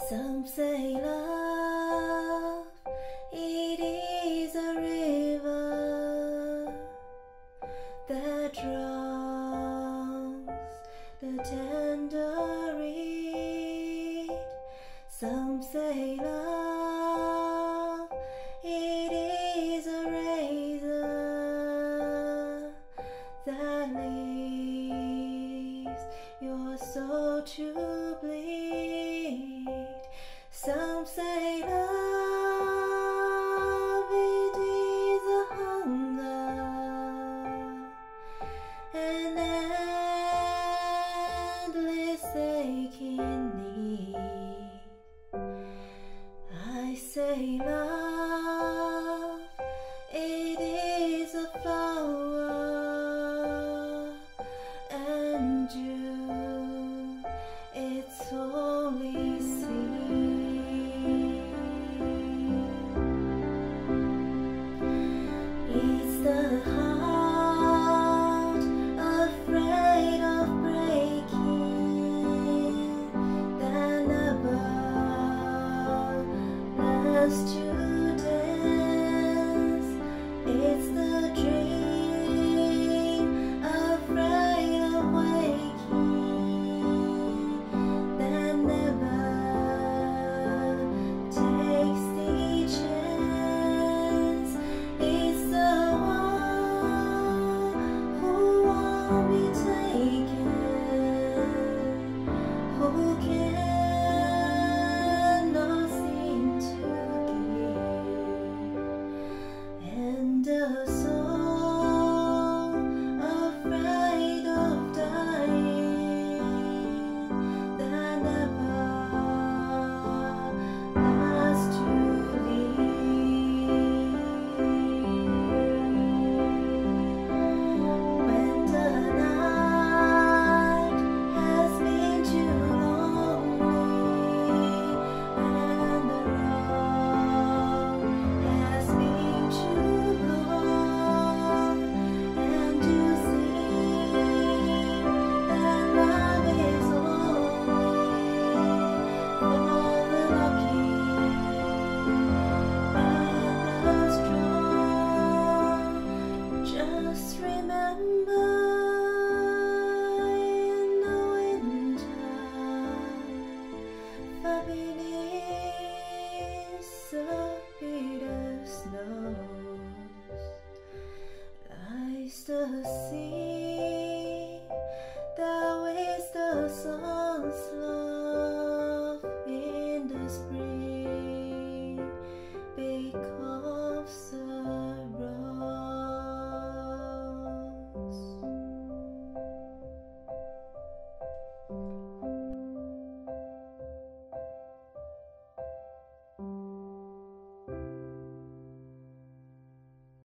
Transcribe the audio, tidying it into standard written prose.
Some say love, it is a river that drowns the tender reed. Some say love, it is a razor that leaves your soul to bleed. Some say love, it is a hunger, an endless aching need. I say love, it is a flower, and you, its holy seed. It's the heart afraid of breaking that never learns to dance. It's the dream afraid of waking that never takes the chance. It's the one who won't be taken, who cannot seem to give, and a soul afraid of dying that never has to leave. When the night has been too lonely and the road has been too long, and you think that love is only for the lucky and the strong, just remember in the winter, far beneath the bitter snows, lies the sea that waits the sun.